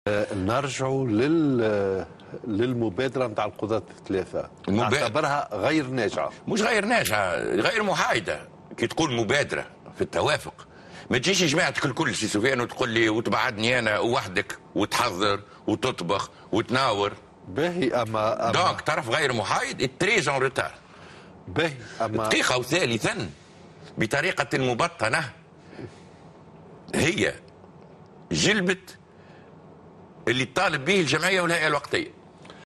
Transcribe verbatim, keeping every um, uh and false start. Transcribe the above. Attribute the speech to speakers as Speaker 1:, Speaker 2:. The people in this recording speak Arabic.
Speaker 1: نرجعوا لل للمبادره نتاع القضاة الثلاثه، نعتبرها غير ناجعه.
Speaker 2: مش غير ناجعه، غير محايده. كي تقول مبادره في التوافق ما تجيش جماعتك الكل سي سفيان وتقول لي وتبعدني انا وحدك وتحضر وتطبخ وتناور.
Speaker 1: باهي اما, أما
Speaker 2: دونك طرف غير محايد التريز اون ريتار.
Speaker 1: باهي اما
Speaker 2: دقيقه. وثالثا بطريقه مبطنه هي جلبت اللي طالب به الجمعيه والهيئه الوقتيه.